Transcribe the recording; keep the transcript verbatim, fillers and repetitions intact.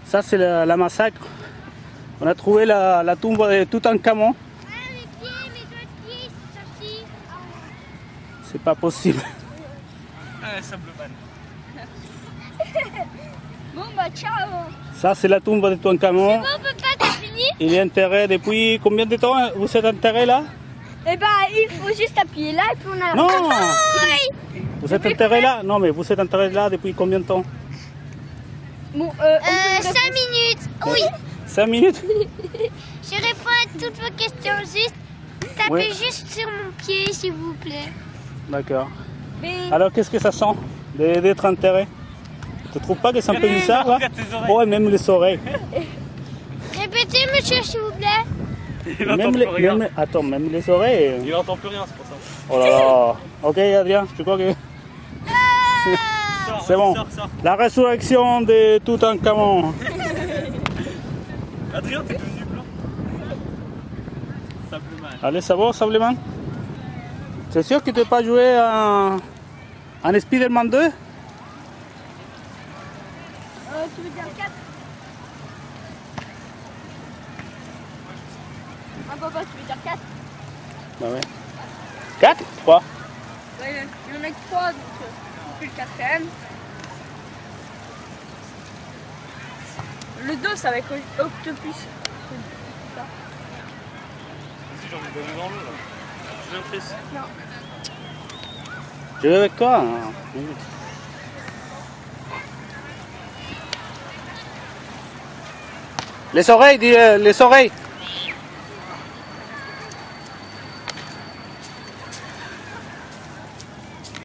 Ça, c'est la, la massacre. On a trouvé la, la tombe de Toutankhamon. Ah, mes pieds, mes doigts de pied, c'est sorti. C'est pas possible. Ah, Sableman. Bon, bah, ciao. Ça, c'est la tombe de Toutankhamon. Bon, papa, t'as fini? Il est enterré depuis combien de temps vous êtes enterré là? Eh ben, il faut juste appuyer là et puis on a... Non. Oui. Vous êtes enterré là? Non, mais vous êtes enterré là depuis combien de temps? Bon, euh, cinq minutes. Oui. Cinq minutes? Je réponds à toutes vos questions. Juste, tapez Oui. juste sur mon pied, s'il vous plaît. D'accord. Mais... Alors, qu'est-ce que ça sent d'être enterré? Tu trouves pas que c'est un peu bizarre là? Regarde tes oreilles. Ouais, même les oreilles. Répétez, monsieur, s'il vous plaît. Il entend Même plus les, rien. même- attends, même les oreilles. Il entend plus rien, c'est pour ça. Oh là là. Ok, Adrien, je crois que Sors, c'est bon. Sors, sors. La résurrection de Toutankhamon. Adrien, t'es devenu blanc. Sableman. Allez, ça va, Sableman? C'est sûr que tu n'as pas joué en, en Spider-Man deux? Euh, tu veux dire quatre? Ah, papa, tu veux dire quatre? Bah ouais. quatre? trois? Ouais, il y en a que trois, donc euh, on fait le quatrième. Le dos, ça va être Octopus. Vas-y, j'ai envie de donner dans l'eau là. Je viens Chris. Non. Je vais avec toi. Hein. Les oreilles, dis, euh, les oreilles.